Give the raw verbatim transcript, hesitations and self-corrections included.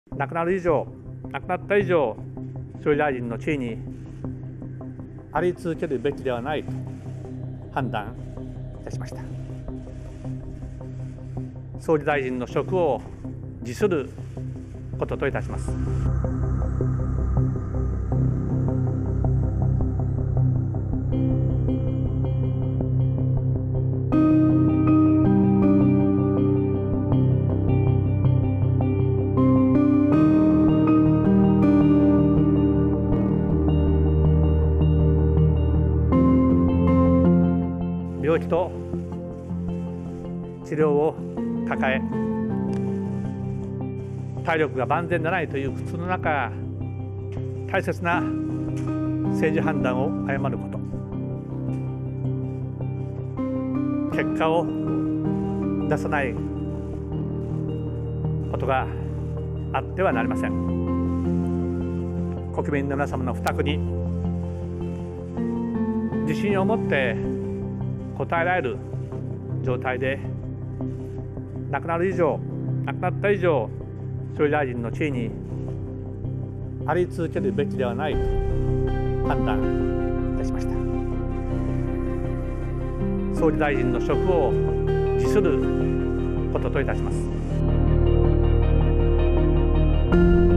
亡くなる以上、亡くなった以上、総理大臣の地位にあり続けるべきではないと判断いたしました。総理大臣の職を辞することといたします。病気と治療を抱え、体力が万全でないという苦痛の中、大切な政治判断を誤ること、結果を出さないことがあってはなりません。国民の皆様の負託に自信を持って応えられる状態で、亡くなる以上、亡くなった以上、総理大臣の地位にあり続けるべきではないと判断いたしました。総理大臣の職を辞することといたします。